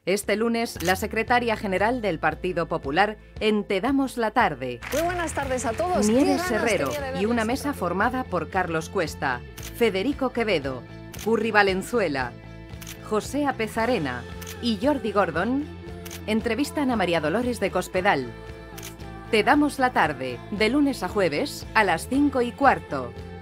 Este lunes, la secretaria general del Partido Popular en Te damos la tarde. Muy buenas tardes a todos. Nieves Herrero y una mesa formada por Carlos Cuesta, Federico Quevedo, Curri Valenzuela, José Apezarena y Jordi Gordon entrevistan a María Dolores de Cospedal. Te damos la tarde, de lunes a jueves a las 5:15.